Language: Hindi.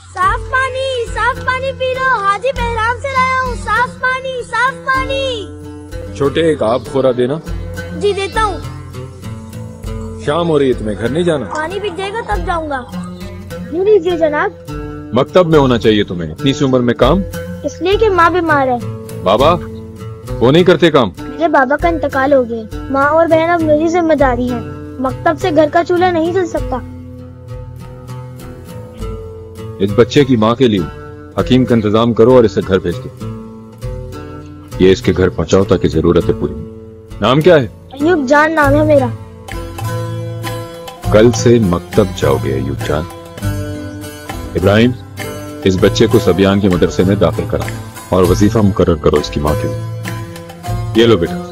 साफ पानी पी लो। हाजी बहराम से लाया हूँ। साफ पानी। छोटे एक आप खोरा देना। जी देता हूँ। शाम हो रही है, तुम्हें घर नहीं जाना? पानी बिक जाएगा तब जाऊंगा। यूँ लीजिए जनाब। मकतब में होना चाहिए तुम्हें, इतनी सी उम्र में काम। इसलिए कि माँ बीमार है। बाबा वो नहीं करते काम? मेरे बाबा का इंतकाल हो गया। माँ और बहन अब मेरी जिम्मेदारी है। मकतब से घर का चूल्हा नहीं जल सकता। इस बच्चे की माँ के लिए हकीम का इंतजाम करो और इसे घर भेज दो। ये इसके घर पहुंचाओ ताकि जरूरतें पूरी। नाम क्या है? अयूब जान नाम है मेरा। कल से मकतब जाओगे अयूब जान। इब्राहिम, इस बच्चे को सबियान के मदरसे में दाखिल करा और वजीफा मुकर्रर करो इसकी माँ के लिए। ये लो बेटा।